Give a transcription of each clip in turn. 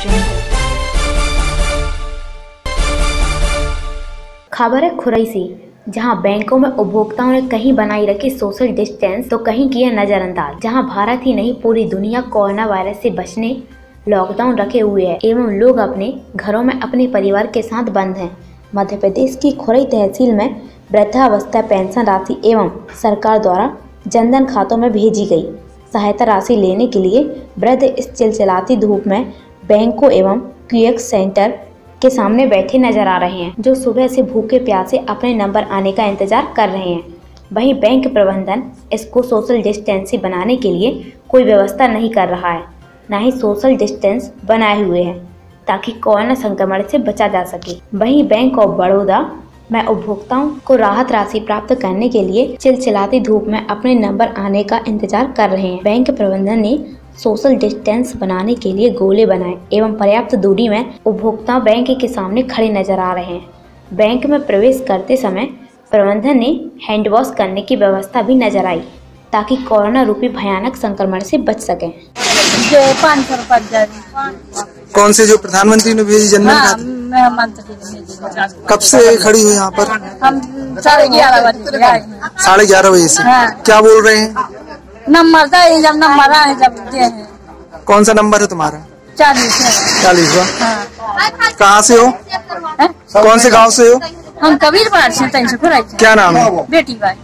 खबर है खुरई से, जहां बैंकों में उपभोक्ताओं ने कहीं बनाई रखी सोशल डिस्टेंस तो कहीं किया नजरअंदाज। जहां भारत ही नहीं पूरी दुनिया कोरोना वायरस से बचने लॉकडाउन रखे हुए है एवं लोग अपने घरों में अपने परिवार के साथ बंद हैं। मध्य प्रदेश की खुरई तहसील में वृद्धावस्था पेंशन राशि एवं सरकार द्वारा जनधन खातों में भेजी गई सहायता राशि लेने के लिए वृद्ध इस चिलचिलाती धूप में बैंकों एवं क्यूएक्स सेंटर के सामने बैठे नजर आ रहे हैं, जो सुबह से भूखे प्यासे अपने नंबर आने का इंतजार कर रहे हैं। वहीं बैंक प्रबंधन इसको सोशल डिस्टेंस बनाने के लिए कोई व्यवस्था नहीं कर रहा है, न ही सोशल डिस्टेंस बनाए हुए हैं ताकि कोरोना संक्रमण से बचा जा सके। वहीं बैंक ऑफ बड़ौदा में उपभोक्ताओं को राहत राशि प्राप्त करने के लिए चिलचिलाती धूप में अपने नंबर आने का इंतजार कर रहे हैं। बैंक प्रबंधन ने सोशल डिस्टेंस बनाने के लिए गोले बनाए एवं पर्याप्त दूरी में उपभोक्ता बैंक के सामने खड़े नजर आ रहे हैं। बैंक में प्रवेश करते समय प्रबंधन ने हैंड वॉश करने की व्यवस्था भी नजर आई ताकि कोरोना रूपी भयानक संक्रमण से बच सकें। 500 रुपए कौन से जो प्रधानमंत्री ने भेजी जनधन खाते? कब से खड़ी हुई यहाँ पर? हम 11:30 बजे आए हैं। 11:30 बजे से। हाँ। क्या बोल रहे हैं? नंबर है, जब नंबर आए जब दे हैं। कौन सा नंबर है तुम्हारा? 40 हाँ। कहाँ से हो? कौन से गांव से हो? हम कबीरबाड़ से। क्या नाम है? बेटी भाई।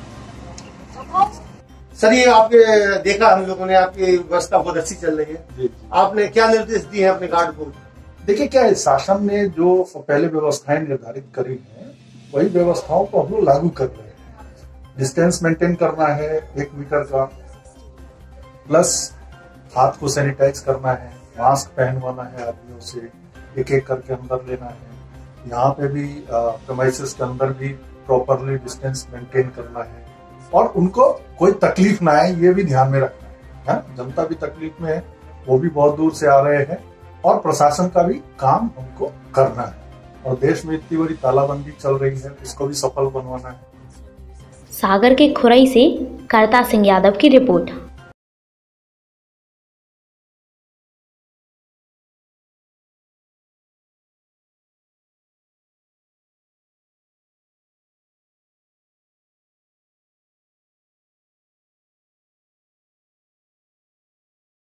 सर, ये आपने देखा, हम लोगों ने आपकी व्यवस्था बहुत अच्छी चल रही है। आपने क्या निर्देश दिए हैं अपने गार्ड को? देखिए, क्या है, शासन ने जो पहले व्यवस्थाएं निर्धारित करी हैं वही व्यवस्थाओं को हम लोग लागू कर रहे हैं। डिस्टेंस मेंटेन करना है 1 मीटर का, प्लस हाथ को सैनिटाइज करना है, मास्क पहनवाना है आदमियों से, एक एक करके अंदर लेना है। यहाँ पे भी प्रेमाइसेस के अंदर भी प्रॉपरली डिस्टेंस मेंटेन करना है और उनको कोई तकलीफ ना आए ये भी ध्यान में रखना है। जनता भी तकलीफ में है, वो भी बहुत दूर से आ रहे हैं और प्रशासन का भी काम हमको करना है। और देश में इतनी बड़ी तालाबंदी चल रही है, इसको भी सफल बनवाना है। सागर के खुरई से करता सिंह यादव की रिपोर्ट।